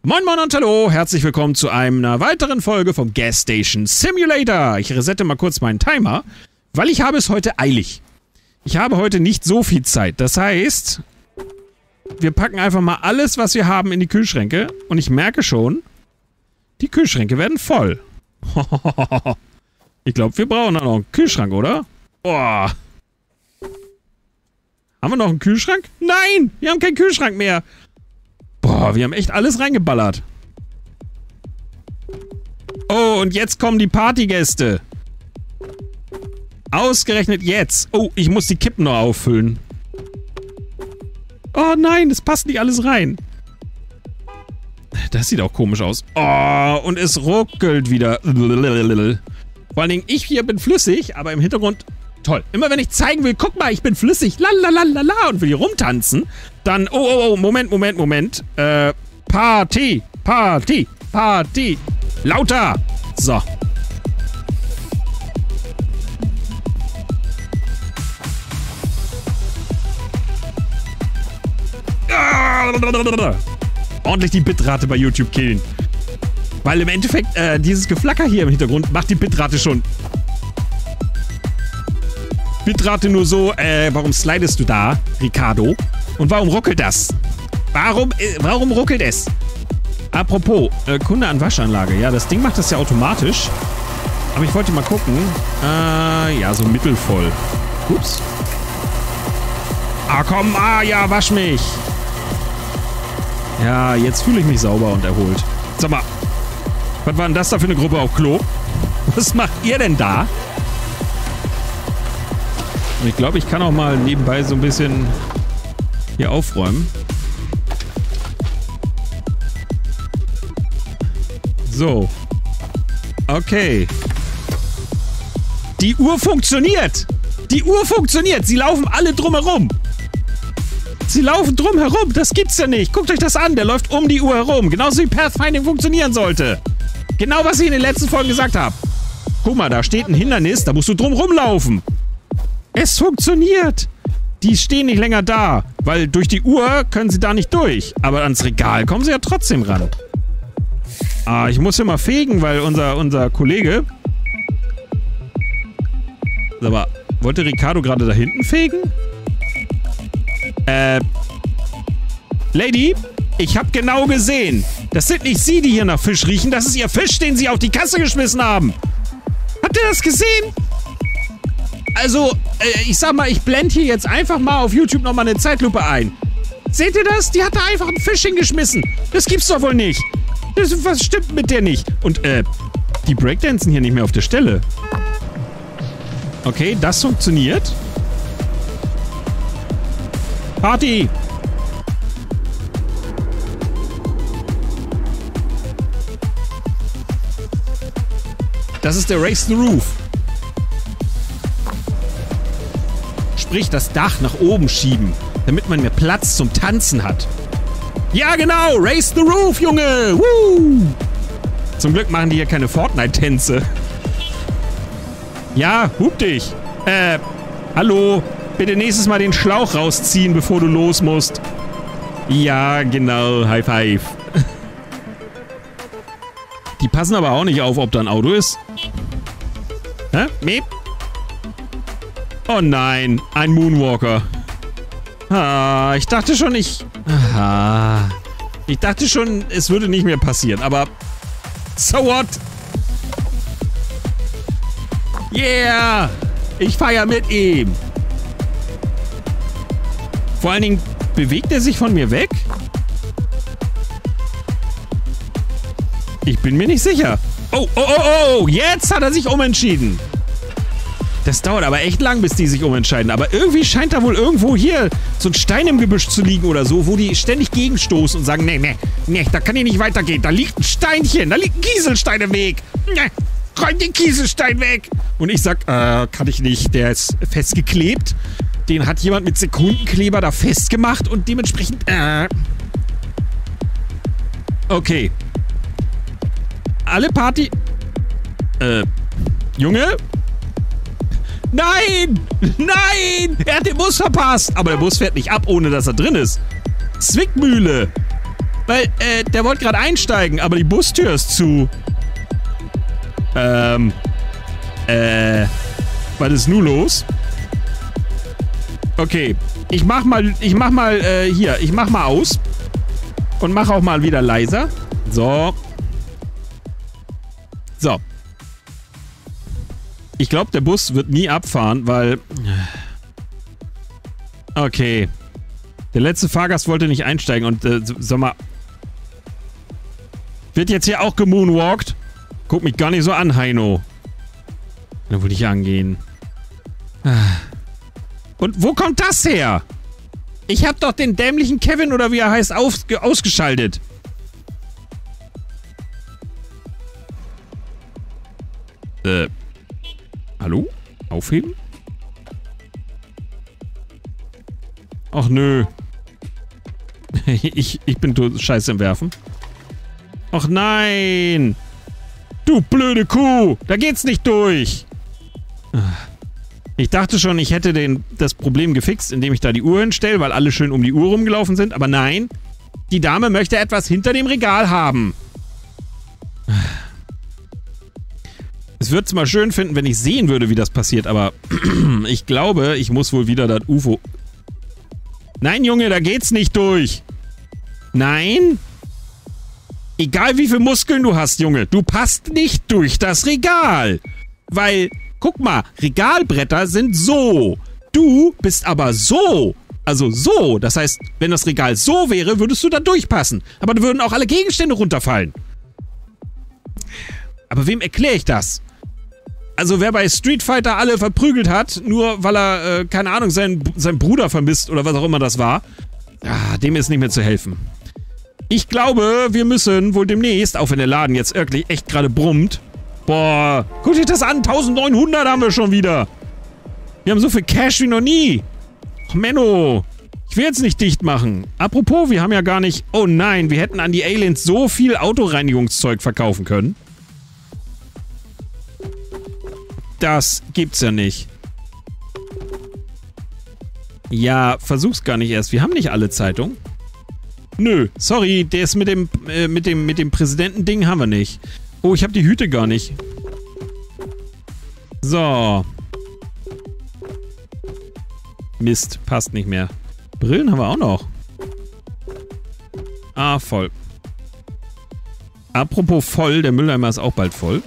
Moin Moin und hallo, herzlich willkommen zu einer weiteren Folge vom Gas Station Simulator. Ich resette mal kurz meinen Timer, weil ich habe es heute eilig. Ich habe heute nicht so viel Zeit. Das heißt, wir packen einfach mal alles, was wir haben, in die Kühlschränke. Und ich merke schon, die Kühlschränke werden voll. Ich glaube, wir brauchen noch einen Kühlschrank, oder? Boah. Haben wir noch einen Kühlschrank? Nein, wir haben keinen Kühlschrank mehr. Boah, wir haben echt alles reingeballert. Oh, und jetzt kommen die Partygäste. Ausgerechnet jetzt. Oh, ich muss die Kippen noch auffüllen. Oh nein, das passt nicht alles rein. Das sieht auch komisch aus. Oh, und es ruckelt wieder. Vor allen Dingen, ich hier bin flüssig, aber im Hintergrund... Toll. Immer wenn ich zeigen will, guck mal, ich bin flüssig, lalalala, und will hier rumtanzen, dann, oh, Moment. Party. Lauter. So. Ordentlich die Bitrate bei YouTube killen. Weil im Endeffekt, dieses Geflacker hier im Hintergrund macht die Bitrate schon... Bitrate nur so, warum slidest du da, Ricardo? Und warum ruckelt das? Warum ruckelt es? Apropos, Kunde an Waschanlage. Ja, das Ding macht das ja automatisch. Aber ich wollte mal gucken. Ja, so mittelvoll. Ups. Ah, komm, ja, wasch mich. Ja, jetzt fühle ich mich sauber und erholt. Sag mal, was war denn das da für eine Gruppe auf Klo? Was macht ihr denn da? Ich glaube, ich kann auch mal nebenbei so ein bisschen hier aufräumen. So. Okay. Die Uhr funktioniert! Die Uhr funktioniert! Sie laufen alle drumherum! Sie laufen drumherum! Das gibt's ja nicht! Guckt euch das an! Der läuft um die Uhr herum! Genauso wie Pathfinding funktionieren sollte! Genau, was ich in den letzten Folgen gesagt habe! Guck mal, da steht ein Hindernis, da musst du drumherum laufen! Es funktioniert! Die stehen nicht länger da, weil durch die Uhr können sie da nicht durch. Aber ans Regal kommen sie ja trotzdem ran. Ah, ich muss ja mal fegen, weil unser Kollege... Aber, wollte Ricardo gerade da hinten fegen? Lady, ich hab genau gesehen. Das sind nicht Sie, die hier nach Fisch riechen. Das ist Ihr Fisch, den Sie auf die Kasse geschmissen haben. Habt ihr das gesehen? Also, ich sag mal, ich blende hier jetzt einfach mal auf YouTube nochmal eine Zeitlupe ein. Seht ihr das? Die hat da einfach einen Fisch hingeschmissen. Das gibt's doch wohl nicht. Was stimmt mit der nicht? Und, die breakdancen hier nicht mehr auf der Stelle. Okay, das funktioniert. Party! Das ist der Raise the Roof. Sprich, das Dach nach oben schieben, damit man mehr Platz zum Tanzen hat. Ja, genau! Raise the Roof, Junge! Woo! Zum Glück machen die hier keine Fortnite-Tänze. Ja, hub dich! Hallo? Bitte nächstes Mal den Schlauch rausziehen, bevor du los musst. Ja, genau. High five. Die passen aber auch nicht auf, ob da ein Auto ist. Hä? Meep? Oh nein, ein Moonwalker. Ah, ich dachte schon, ich dachte schon, es würde nicht mehr passieren, aber... So what? Yeah! Ich feier mit ihm. Vor allen Dingen, bewegt er sich von mir weg? Ich bin mir nicht sicher. Oh, jetzt hat er sich umentschieden. Das dauert aber echt lang, bis die sich umentscheiden. Aber irgendwie scheint da wohl irgendwo hier so ein Stein im Gebüsch zu liegen oder so, wo die ständig gegenstoßen und sagen, nee, da kann ich nicht weitergehen. Da liegt ein Steinchen, da liegt ein Kieselstein im Weg. Nee, räum den Kieselstein weg. Und ich sag, kann ich nicht, der ist festgeklebt. Den hat jemand mit Sekundenkleber da festgemacht und dementsprechend, Okay. Alle Party... Junge? Nein! Nein! Er hat den Bus verpasst! Aber der Bus fährt nicht ab, ohne dass er drin ist. Zwickmühle! Weil, der wollte gerade einsteigen, aber die Bustür ist zu. Was ist nun los? Okay, ich mach mal aus. Und mach auch mal wieder leiser. So. So. Ich glaube, der Bus wird nie abfahren, weil... Okay. Der letzte Fahrgast wollte nicht einsteigen und, sag mal... Wird jetzt hier auch gemoonwalkt? Guck mich gar nicht so an, Heino. Da würde ich angehen. Und wo kommt das her? Ich hab doch den dämlichen Kevin oder wie er heißt ausgeschaltet. Hallo? Aufheben? Ach nö. ich bin scheiße im Werfen. Ach nein! Du blöde Kuh! Da geht's nicht durch! Ich dachte schon, ich hätte das Problem gefixt, indem ich da die Uhr hinstelle, weil alle schön um die Uhr rumgelaufen sind. Aber nein, die Dame möchte etwas hinter dem Regal haben. Es würde es mal schön finden, wenn ich sehen würde, wie das passiert, aber ich glaube, ich muss wohl wieder das UFO... Nein, Junge, da geht's nicht durch. Nein? Egal wie viele Muskeln du hast, Junge, du passt nicht durch das Regal. Weil, guck mal, Regalbretter sind so. Du bist aber so. Also so. Das heißt, wenn das Regal so wäre, würdest du da durchpassen. Aber da würden auch alle Gegenstände runterfallen. Aber wem erkläre ich das? Also wer bei Street Fighter alle verprügelt hat, nur weil er, keine Ahnung, seinen Bruder vermisst oder was auch immer das war, dem ist nicht mehr zu helfen. Ich glaube, wir müssen wohl demnächst, auch wenn der Laden jetzt wirklich echt gerade brummt. Boah, guck dich das an, 1900 haben wir schon wieder. Wir haben so viel Cash wie noch nie. Ach, Menno, ich will jetzt nicht dicht machen. Apropos, wir haben ja gar nicht... Oh nein, wir hätten an die Aliens so viel Autoreinigungszeug verkaufen können. Das gibt's ja nicht. Ja, versuch's gar nicht erst. Wir haben nicht alle Zeitungen. Nö, sorry, der ist mit dem Präsidenten-Ding haben wir nicht. Oh, ich habe die Hüte gar nicht. So. Mist, passt nicht mehr. Brillen haben wir auch noch. Ah, voll. Apropos voll, der Mülleimer ist auch bald voll.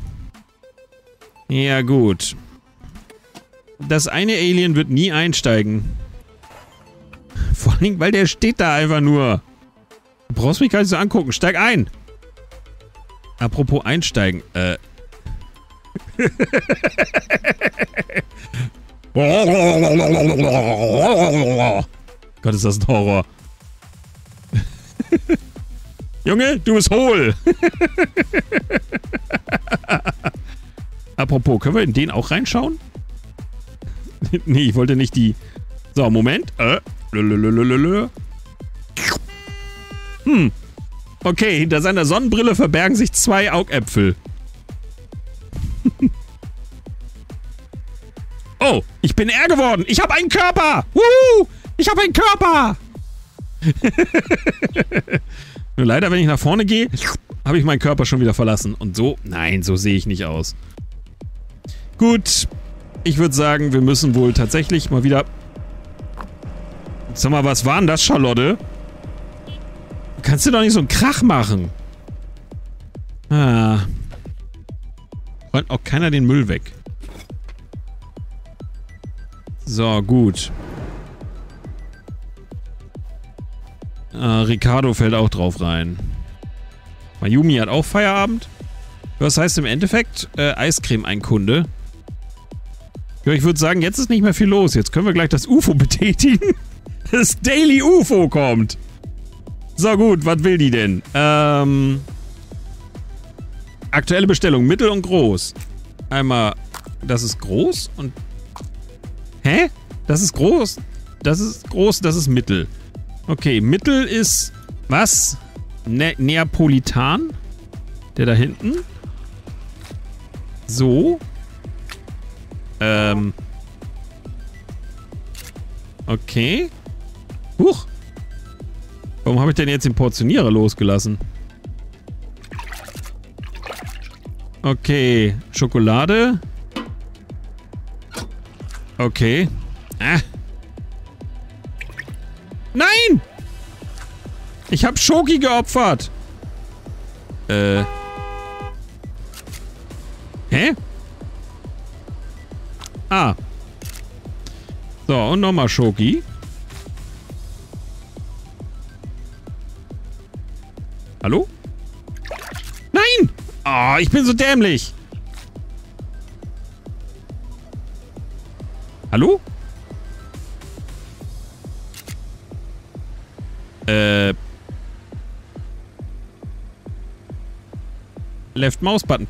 Ja, gut. Das eine Alien wird nie einsteigen. Vor allem, weil der steht da einfach nur. Du brauchst mich gar nicht so angucken. Steig ein. Apropos einsteigen. Gott, ist das ein Horror. Junge, du bist hohl. Apropos, können wir in den auch reinschauen? Nee, ich wollte nicht die... So, Moment. Okay, hinter seiner Sonnenbrille verbergen sich 2 Augäpfel. Oh, ich bin er geworden. Ich habe einen Körper. Wuhu, ich habe einen Körper. Nur leider, wenn ich nach vorne gehe, habe ich meinen Körper schon wieder verlassen. Und so, nein, so sehe ich nicht aus. Gut, ich würde sagen, wir müssen wohl tatsächlich mal wieder... Sag mal, was war denn das, Charlotte? Kannst du doch nicht so einen Krach machen. Ah. Räumt auch keiner den Müll weg. So, gut. Ricardo fällt auch drauf rein. Mayumi hat auch Feierabend. Das heißt im Endeffekt, Eiscreme ein Kunde. Ja, ich würde sagen, jetzt ist nicht mehr viel los. Jetzt können wir gleich das UFO betätigen. Das Daily UFO kommt. So, gut, was will die denn? Aktuelle Bestellung, mittel und groß. Einmal, das ist groß und... Hä? Das ist groß. Das ist groß, das ist mittel. Okay, mittel ist... Was? Neapolitan? Der da hinten? So. Okay. Huch. Warum habe ich denn jetzt den Portionierer losgelassen? Okay. Schokolade. Okay. Nein! Ich habe Schoki geopfert. Hä? Ah. So, und nochmal Schoki. Hallo? Nein! Oh, ich bin so dämlich. Hallo? Left Mouse Button.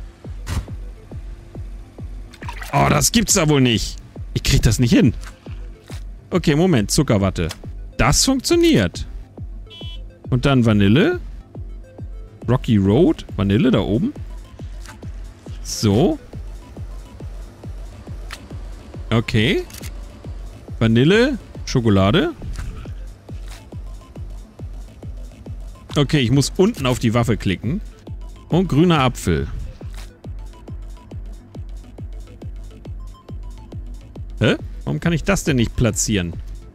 Oh, das gibt's da wohl nicht. Ich krieg das nicht hin. Okay, Moment. Zuckerwatte. Das funktioniert. Und dann Vanille. Rocky Road. Vanille da oben. So. Okay. Vanille. Schokolade. Okay, ich muss unten auf die Waffe klicken. Und grüner Apfel. Hä? Warum kann ich das denn nicht platzieren?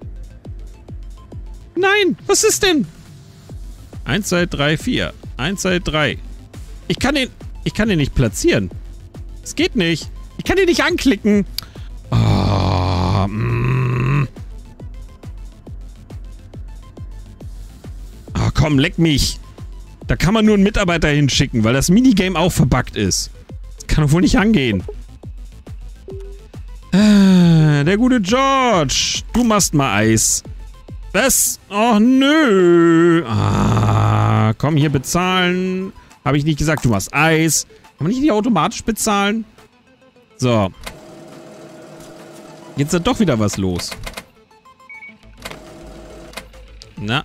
Nein! Was ist denn? 1, 2, 3, 4. 1, 2, 3. Ich kann den nicht platzieren. Es geht nicht. Ich kann den nicht anklicken. Oh, oh, komm, leck mich. Da kann man nur einen Mitarbeiter hinschicken, weil das Minigame auch verbuggt ist. Das kann doch wohl nicht angehen. Der gute George. Du machst mal Eis. Was? Oh, nö. Ah, komm, hier bezahlen. Habe ich nicht gesagt, du machst Eis. Kann man nicht automatisch bezahlen? So. Jetzt ist doch wieder was los. Na.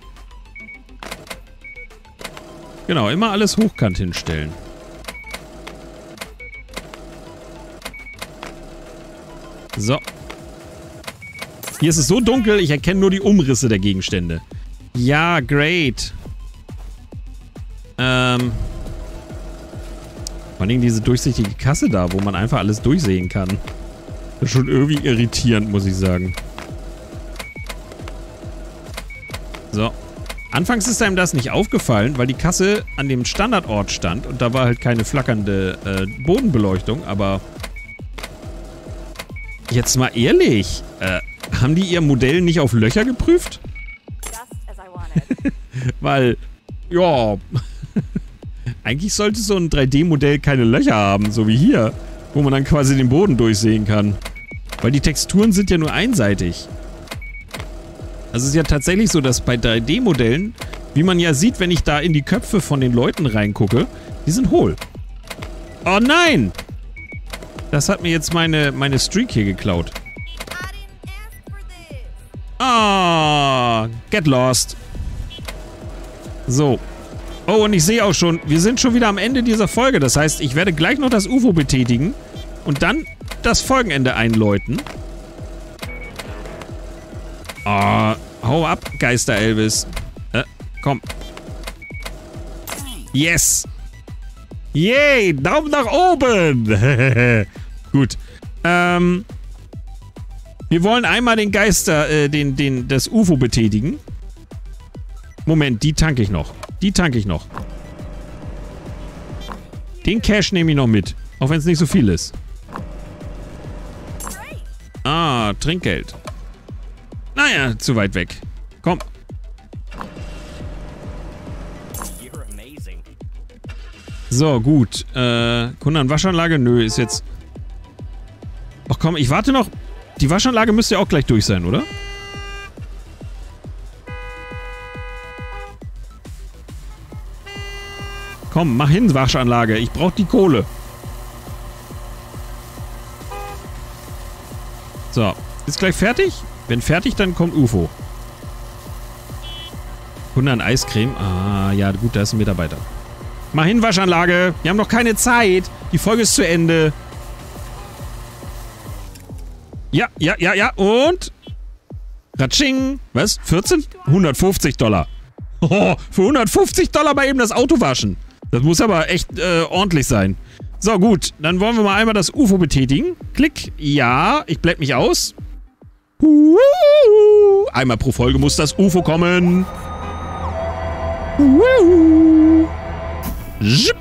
Genau, immer alles hochkant hinstellen. So. Hier ist es so dunkel, ich erkenne nur die Umrisse der Gegenstände. Ja, great. Vor allem diese durchsichtige Kasse da, wo man einfach alles durchsehen kann. Das ist schon irgendwie irritierend, muss ich sagen. So. Anfangs ist einem das nicht aufgefallen, weil die Kasse an dem Standardort stand und da war halt keine flackernde Bodenbeleuchtung, aber jetzt mal ehrlich, haben die ihr Modell nicht auf Löcher geprüft? Weil, ja, eigentlich sollte so ein 3D-Modell keine Löcher haben, so wie hier, wo man dann quasi den Boden durchsehen kann. Weil die Texturen sind ja nur einseitig. Also es ist ja tatsächlich so, dass bei 3D-Modellen, wie man ja sieht, wenn ich da in die Köpfe von den Leuten reingucke, die sind hohl. Oh nein! Das hat mir jetzt meine Streak hier geklaut. Ah, get lost. So. Oh, und ich sehe auch schon, wir sind schon wieder am Ende dieser Folge. Das heißt, ich werde gleich noch das UFO betätigen und dann das Folgenende einläuten. Ah, hau ab, Geister Elvis. Komm. Yes. Yay, Daumen nach oben. Gut. Wir wollen einmal den Geister, das UFO betätigen. Moment, die tanke ich noch. Die tanke ich noch. Den Cash nehme ich noch mit. Auch wenn es nicht so viel ist. Ah, Trinkgeld. Naja, zu weit weg. Komm. So, gut. Kunde an Waschanlage? Nö, ist jetzt... Ach komm, ich warte noch. Die Waschanlage müsste ja auch gleich durch sein, oder? Komm, mach hin, Waschanlage. Ich brauche die Kohle. So, ist gleich fertig? Wenn fertig, dann kommt UFO. Kunde an Eiscreme. Ah, ja, gut, da ist ein Mitarbeiter. Mach hin, Waschanlage. Wir haben noch keine Zeit. Die Folge ist zu Ende. Ja, ja, ja, ja. Und? Ratsching. Was? 14? $150. Für $150 mal eben das Auto waschen. Das muss aber echt ordentlich sein. So, gut. Dann wollen wir mal einmal das UFO betätigen. Klick. Ja, ich blende mich aus. Einmal pro Folge muss das UFO kommen. Zip.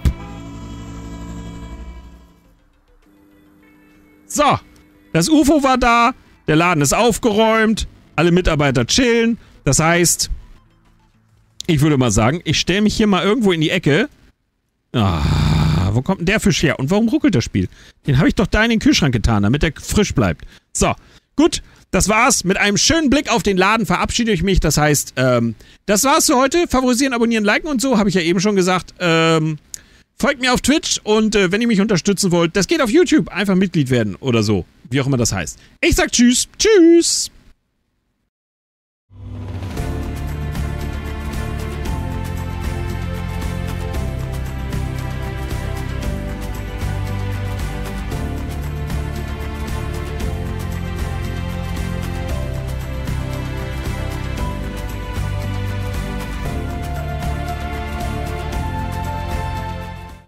So. Das UFO war da. Der Laden ist aufgeräumt. Alle Mitarbeiter chillen. Das heißt, ich würde mal sagen, ich stelle mich hier mal irgendwo in die Ecke. Wo kommt denn der Fisch her? Und warum ruckelt das Spiel? Den habe ich doch da in den Kühlschrank getan, damit er frisch bleibt. So, gut. Das war's. Mit einem schönen Blick auf den Laden verabschiede ich mich. Das heißt, das war's für heute. Favorisieren, abonnieren, liken und so, habe ich ja eben schon gesagt. Folgt mir auf Twitch und wenn ihr mich unterstützen wollt, das geht auf YouTube. Einfach Mitglied werden oder so. Wie auch immer das heißt. Ich sag Tschüss. Tschüss.